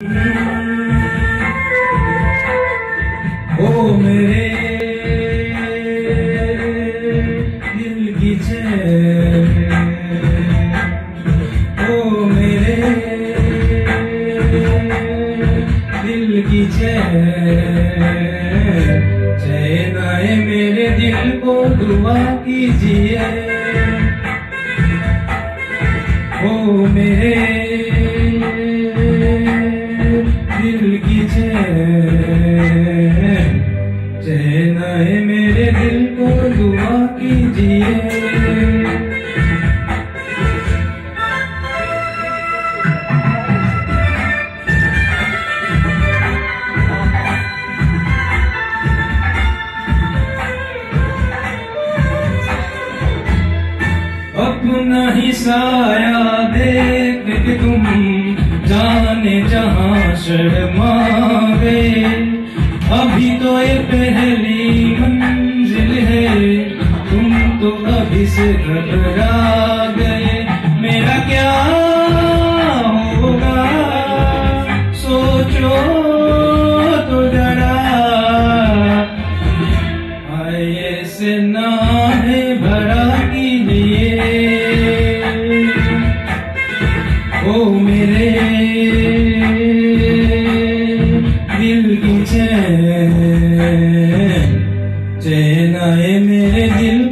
ओ मेरे दिल की चैन, ओ मेरे दिल की चैन, चैन आए मेरे दिल को दुआ कीजिए। ओ मेरे दिल की चैन, चैन आए मेरे दिल को दुआ कीजिए। अपना ही साया देख के तुम जाने जहां शर्मा गए। अभी तो ये पहली मंजिल है, तुम तो अभी से घबरा गए। मेरा क्या होगा सोचो तो जरा, आए से ना है भरा कीजिए। ओ मेरे दिल की चैन, चैन आए मेरे दिल